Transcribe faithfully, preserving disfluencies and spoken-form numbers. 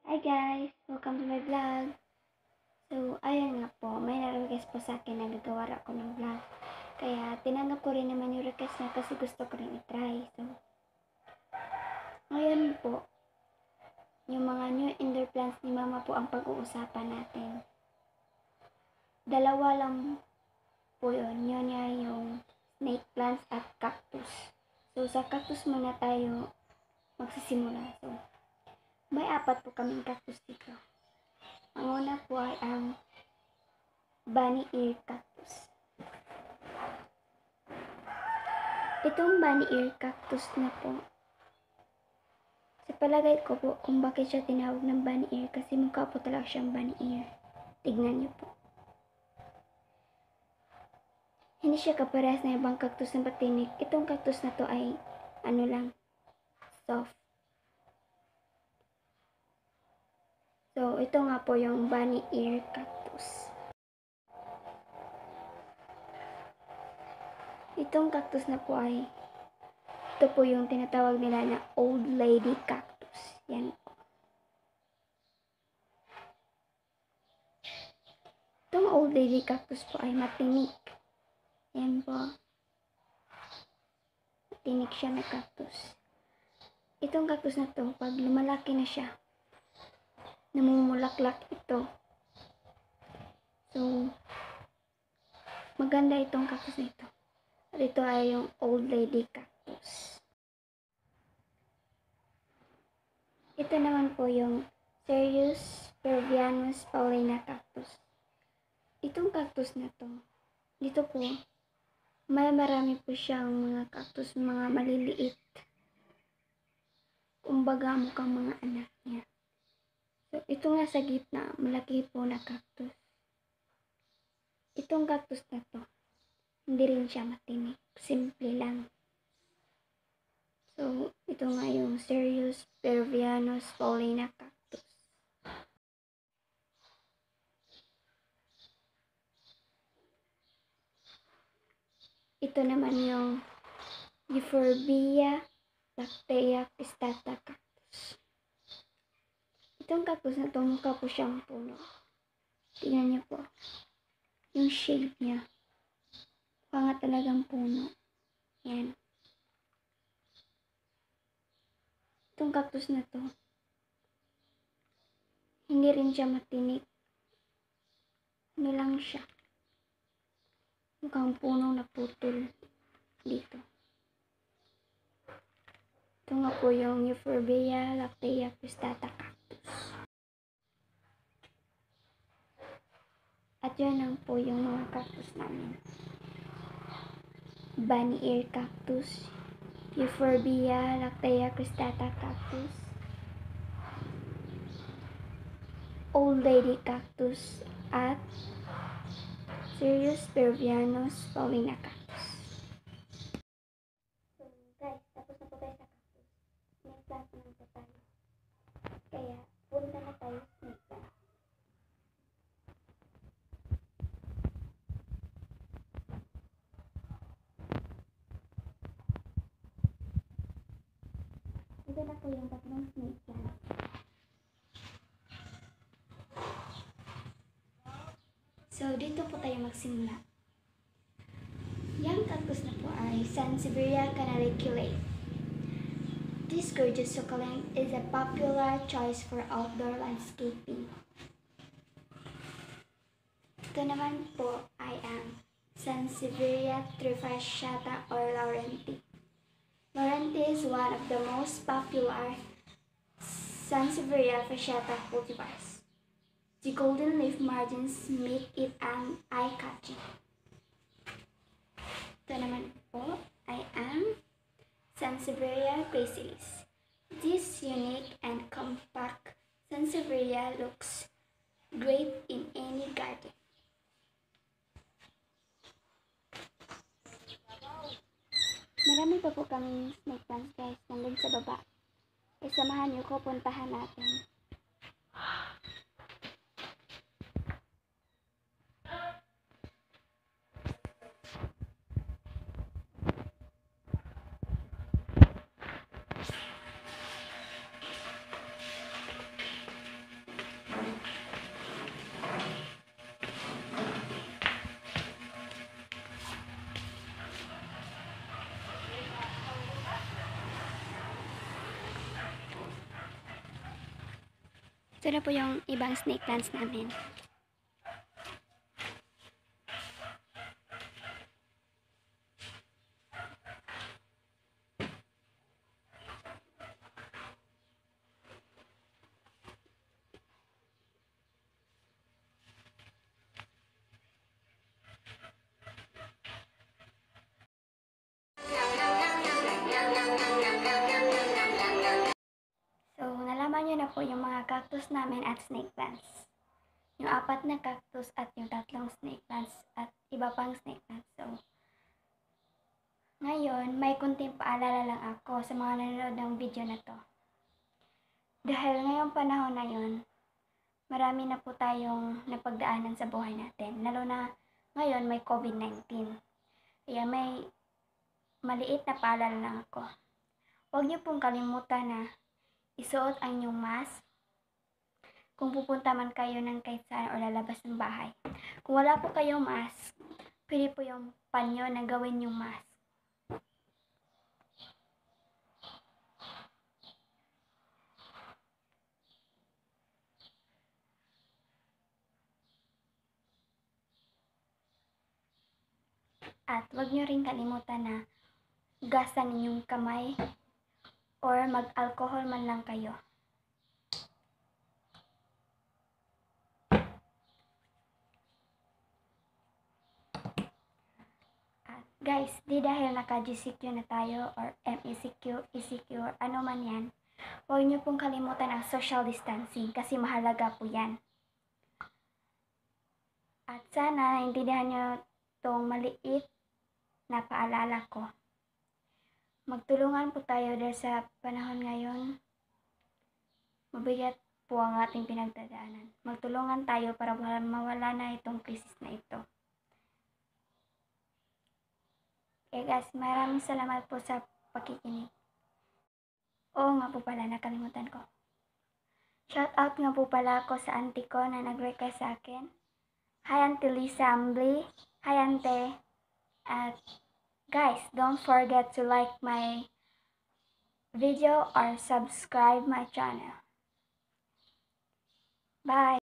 Hi guys! Welcome to my vlog. So, ayun nga po, may na-request po sa akin na gagawa ako ng vlog. Kaya, tinanggap ko rin naman yung request niya kasi gusto ko rin i-try. So, ngayon po, yung mga new indoor plants ni Mama po ang pag-uusapan natin. Dalawa lang po yun. Yun niya yung snake plants at cactus. So, sa cactus muna tayo magsisimula. So, may apat po kaming cactus dito. Ang una po ay ang bunny ear cactus. Itong bunny ear cactus na po, sa palagay ko po kung bakit siya tinawag ng bunny ear, kasi mukha po talaga siyang bunny ear. Tignan niyo po. Hindi siya kaparehas na ibang cactus na patinik. Itong cactus na to ay ano lang, soft. So, ito nga po yung bunny ear cactus. Itong cactus na po ay, ito po yung tinatawag nila na old lady cactus. Yan po. Itong old lady cactus po ay matinik. Yan po. Matinik siya na cactus. Itong cactus na to, pag lumalaki na siya, namumulaklak ito. So, maganda itong cactus na ito. At ito ay yung old lady cactus. Ito naman po yung Cereus peruvianus paulina cactus. Itong cactus na to, dito po, may marami po siyang mga cactus, mga maliliit. Kumbaga mukhang mga anak niya. So, ito nga sa gitna, malaki po na cactus. Itong cactus na to, hindi rin siya matinik. Simple lang. So, ito nga yung Cereus peruvianus paulina cactus. Ito naman yung Euphorbia lactea cristata cactus. Itong cactus na to, mukha po siyang puno. Tingnan niyo po. Yung shape niya. Mukha nga talagang puno. Yan. Itong cactus na to, hindi rin siya matinik. Ano lang siya. Mukhang punong naputol dito. Ito nga po yung Euphorbia lactea cristata cactus. At yun lang po yung mga cactus namin. Bunny ear cactus, Euphorbia lactea cristata cactus, old lady cactus, at Cereus peruvianus paulina cactus. So guys, tapos na po tayo sa cactus. Snake plant naman po tayo. Kaya punta na tayo sa snake plant. Ito na po yung tatlong snake plant. So, dito po tayo magsimula. Yung cactus na po ay Sansevieria canaliculate. This gorgeous succulent is a popular choice for outdoor landscaping. Ito naman po ay ang Sansevieria trifasciata or Laurenti. Laurenti is one of the most popular Sansevieria fasciata cultivars. The golden leaf margins make it an eye-catching. Ito naman po ay ang Sansevieria gracilis. This unique and compact Sansevieria looks great in any garden. Marami pa po kaming snake plants guys, nandun sa baba. E samahan niyo ko, puntahan natin. Ito na po yung ibang snake plants namin. So, nalaman nyo na po yung mga cactus namin at snake plants. Yung apat na cactus at yung tatlong snake plants at iba pang snake plants. So, ngayon, may kunting paalala lang ako sa mga nanonood ng video na to. Dahil ngayong panahon na yun, marami na po tayong napagdaanan sa buhay natin. Lalo na ngayon may COVID nineteen. Kaya may maliit na paalala lang ako. Huwag niyo pong kalimutan na isuot ang inyong mask kung pupunta man kayo ng kahit saan o lalabas ng bahay. Kung wala po kayong mask, pwede po yung panyo na gawin yung mask. At huwag nyo rin kalimutan na hugasan ninyong kamay or mag-alcohol man lang kayo. At guys, di dahil naka-G C Q na tayo or M E C Q, E C Q, or ano man yan, huwag nyo pong kalimutan ang social distancing kasi mahalaga po yan. At sana naintindihan nyo itong maliit na paalala ko. Magtulungan po tayo dahil sa panahon ngayon, mabigat po ang ating pinagdadaanan. Magtulungan tayo para mawala na itong krisis na ito. Okay guys, maraming salamat po sa pakikinig. Oo nga po pala, nakalimutan ko. Shout out nga po pala ako sa auntie ko na nag-request sa akin. Hi Auntie Lisa Ambly. Hi Auntie. At guys, don't forget to like my video or subscribe my channel. Bye!